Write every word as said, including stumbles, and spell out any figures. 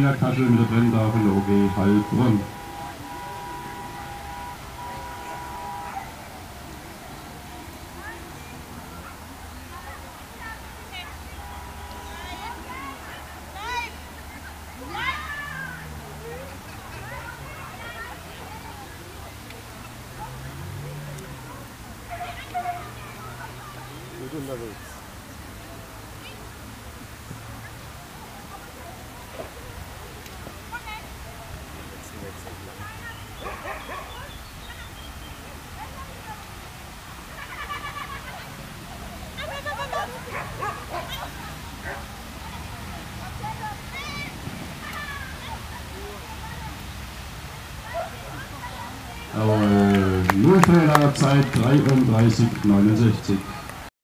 Wiener Kaschel mit der Brenntafel O G Heilbronn. Gut unterwegs. Aber äh, Nullfehler Zeit dreiunddreißig neunundsechzig.